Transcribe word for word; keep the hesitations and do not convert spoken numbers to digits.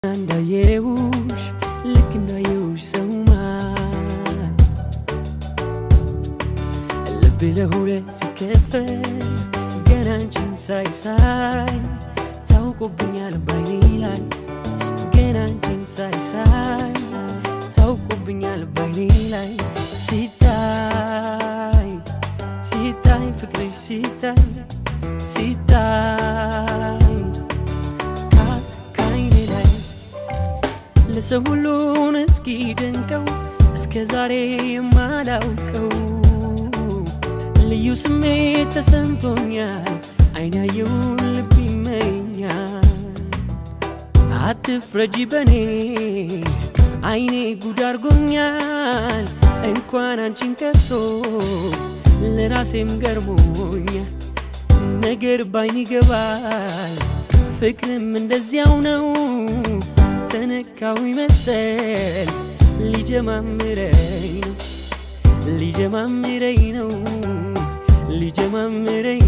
እንዳየውሽ ልክ እንዳየውሽ ሰውማ ልቤ ለሁለት ሲከፈል ገና አንቺን ሳይ ሳይ ታውቆብኛል ባይኔ ላይ ገና አንቺን ሳይ ሳይ ታውቆብኛል ባይኔ ላይ ሲታይ ሲታይ ፍቅርሽ ሲታይ ሲታይ ለሰው ሁሉ እስኪ ደንቀው እስከ ዛሬ የማላውቀው ልዩ ስሜት ተሰምቶኛል አይን ያየውን ልብ ይመኛል አትፍረጂ በኔ አይኔ ጉድ አርጎኛል እንኳን አንቺን ከቶ ለራሴም ገርሞኛል ነገር ባይን ይገባል ፍቅርም እንደዚያው ነው ተነካው ይመስል ሊጀማምረኝ ነው ሊጀማምረኝ ነው ሊጀማምረኝ